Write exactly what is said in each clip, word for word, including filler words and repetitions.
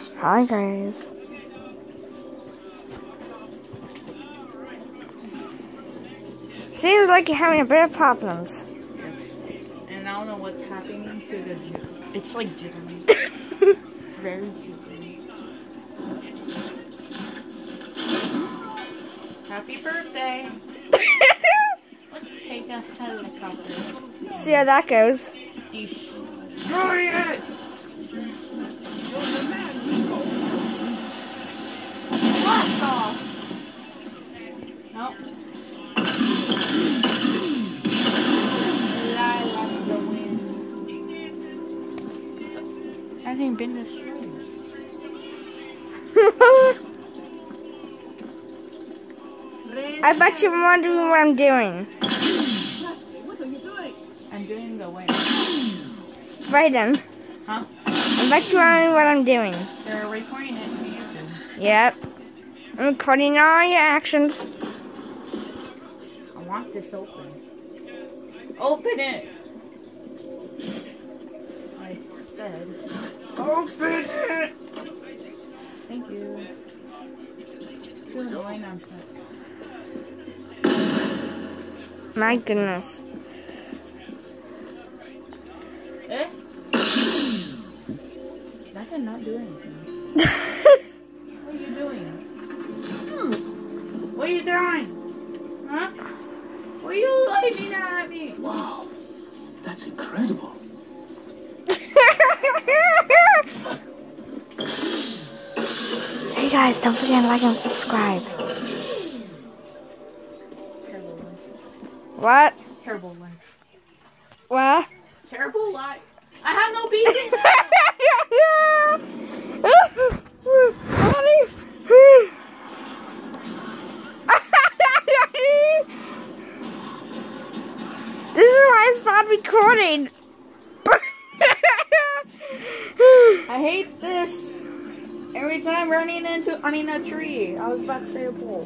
Hi guys. Seems like you're having a bit of problems. Yes. And I don't know what's happening to the jig. It's like jittery. Very jittery. Happy birthday. Let's take a helicopter. See how that goes. Destroy it! Blast off! Nope. Fly like the wind. Hasn't been destroyed. I bet you're wondering what I'm doing. What are you doing? I'm doing the way. Right then. Huh? I bet you're wondering what I'm doing. They're recording it for YouTube. Yep. I'm recording all your actions. I want this open. Open it! I said, open it! Thank you. Too annoying, I'm just... My goodness. Eh? That did not do anything. What are you doing? What are you doing? Huh? What are you lighting at me? Wow, that's incredible. Hey guys, don't forget to like and subscribe. Terrible life. What? Terrible life. What? Terrible life. I have no beacons. This is why I stopped recording. I hate this. Every time running into, I mean, a tree. I was about to say a pole.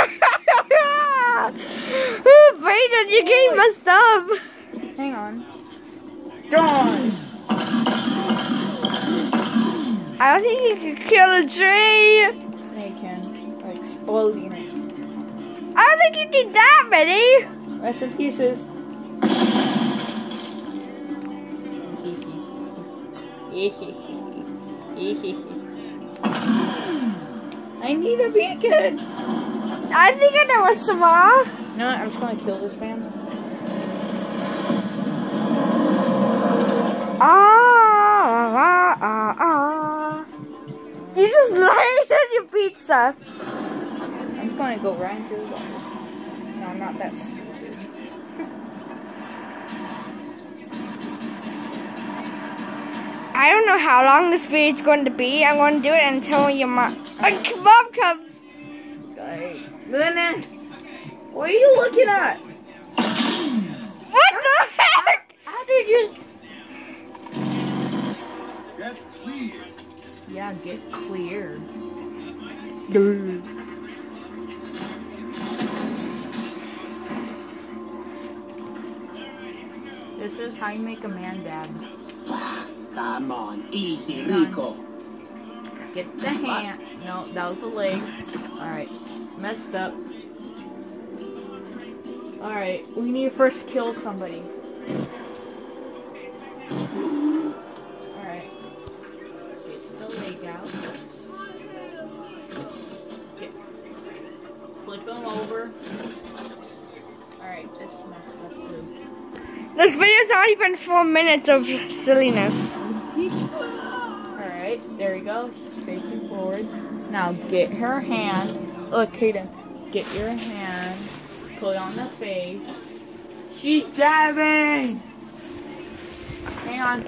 Brayden, you're getting messed up. Hang on. Dawn. I don't think you can kill a tree. Yeah, you can. Like exploding it. I don't think you need that many. Rest in pieces. I need a beacon. I think I know what's tomorrow. You know what? I'm just gonna kill this man. Ah, ah, ah, ah. You just laid on your pizza. I'm just gonna go right into the wall. No, I'm not that stupid. I don't know how long this video is going to be. I'm going to do it until your mom, uh, mom comes. Like, Luna, what are you looking at? What the heck? How did you? That's clear. Yeah, get clear. Dude. This is how you make a man dad. Come on, easy, Rico. Get the hand. No, that was the leg. Alright. Messed up. Alright, we need to first kill somebody. Alright. Get the leg out. Get. Flip him over. Alright, this messed up too. This video's already been four minutes of silliness. Alright, there we go. Facing forward. Now get her hand. Look, Kaden. Get your hand. Put it on the face. She's dabbing! Hang on.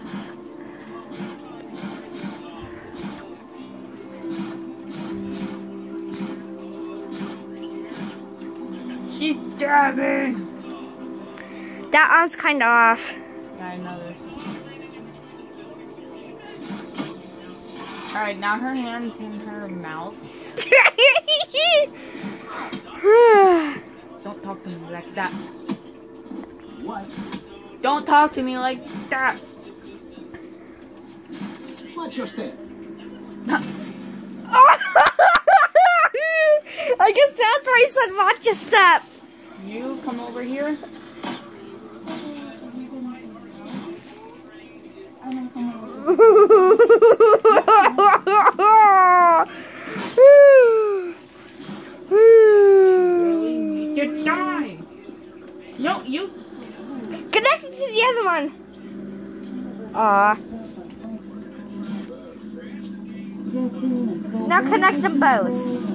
She's dabbing! That arm's kind of off. Got another. Alright, now her hand's in her mouth. Don't talk to me like that. What? Don't talk to me like that. Watch your step. I guess that's why he said watch your step. You come over here. Really need to die. No, you. Connected to the other one. Aw. Now connect them both.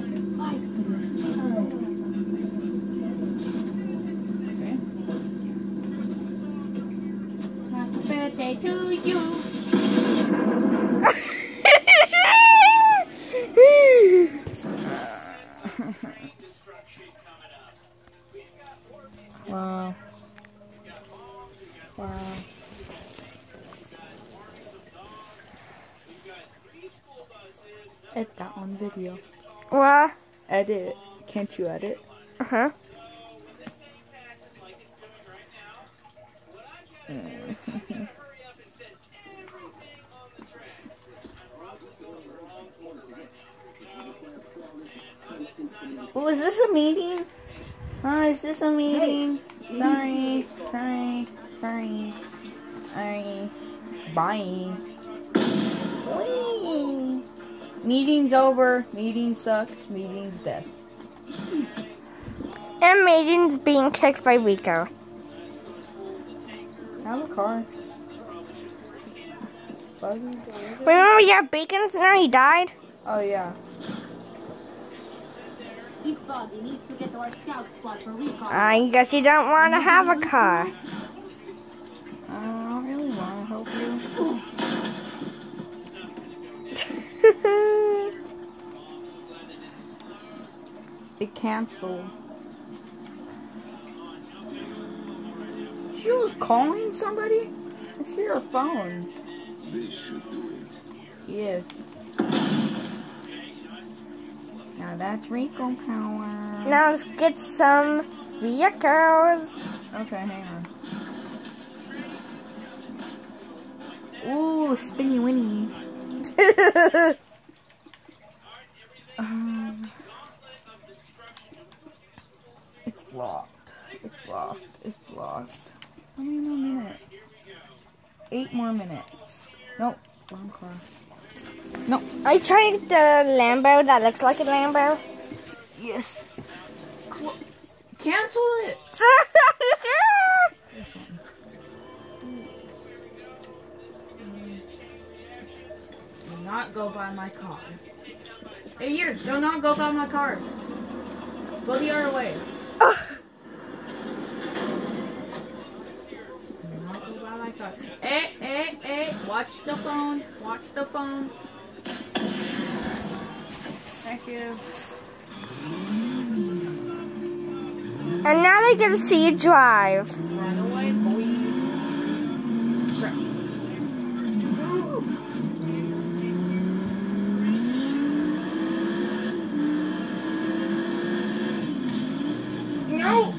Happy birthday to you. Wow. Wow. Edit that on video. What? Edit. Can't you edit? Uh huh. Oh, is this a meeting? Oh, is this a meeting? Sorry, sorry, sorry, sorry. Bye. Whee! Meeting's over. Meeting sucks. Meeting's death. And Maiden's being kicked by Rico. I have a car. Remember we had Bacon's and now he died? Oh yeah. He's bugged. He needs to get to our scout squad for recon. I guess you don't want to have a car. I don't really want to help you. It canceled. She was calling somebody? I see her phone. This should do it. Yes. Now that's Rico power. Now let's get some vehicles. Okay, hang on. Ooh, spinny winny. um, it's locked. It's locked. It's locked. How many more minutes? Eight more minutes. Nope. Wrong car. Nope. I tried the Lambo that looks like a Lambo. Yes. Well, cancel it. Do not go by my car. Hey, here, do not go by my car. Go the other way. Do not go by my car. Hey, hey, hey, watch the phone. Watch the phone. Thank you. And now they get to see you drive. Run away, boy. Crap. No!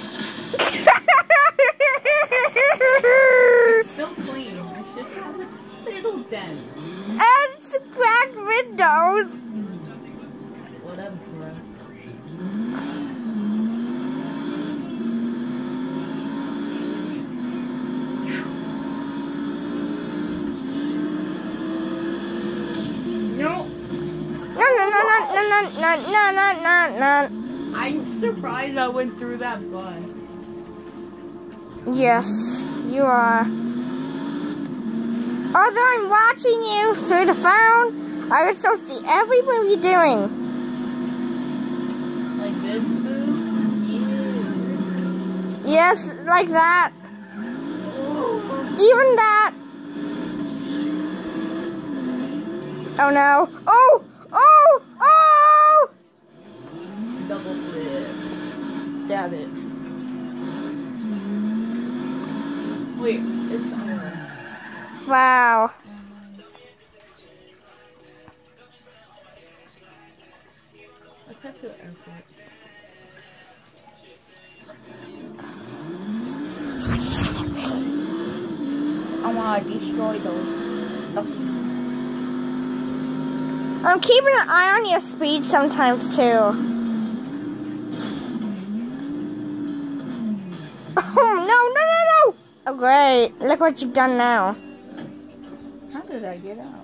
It's still clean. It's just has a little dent. And some cracked windows. Whatever, bro. No! No, no, no, no, no, no, no, no, no, no, no. I'm surprised I went through that bus. Yes, you are. Although I'm watching you through the phone, I would still see every move you're doing. Like this move? Yeah. Yes, like that. Even that. Oh no. Oh! Oh! Oh! Double flip. Stab it. Wait, it's the other one. Wow. Let's head to the airport. I want to destroy those stuff. I'm keeping an eye on your speed sometimes too. Oh no no no no! Oh great! Look what you've done now. How did I get out?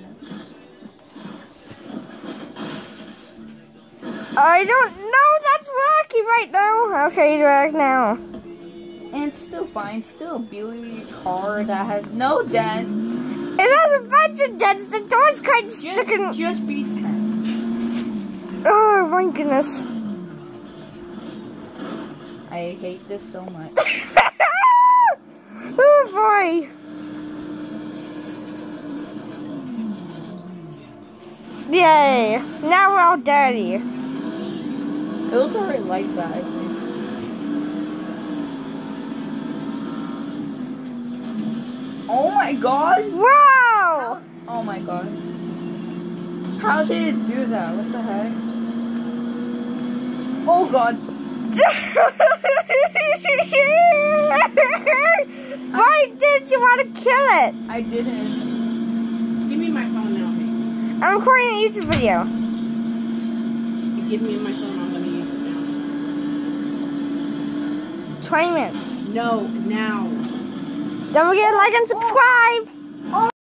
I don't know. That's rocky right now. Okay, you're back now. And it's still fine. Still a beauty car that has no dents. It has a bunch of dents. The door's kind of Just, stuck in. just be ten. Oh my goodness. I hate this so much. Oh boy. Yay. Now we're all dirty. It was already like that, I think. Oh my god! Wow. Oh my god. How did it do that? What the heck? Oh god. Why did you want to kill it? I didn't. Give me my phone now. I'm recording a YouTube video. You give me my phone, I'm gonna use it now. twenty minutes. No, now. Don't forget to like and subscribe.